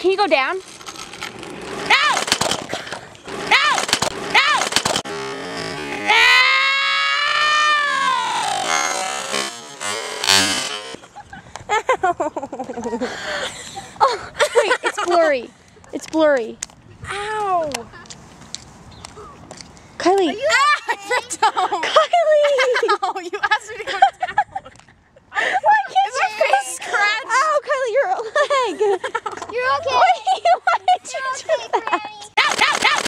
can you go down? No! No! No! Oh, wait, it's blurry. It's blurry. Ow! Kylie. I ripped home. Kylie! Ow, you asked me to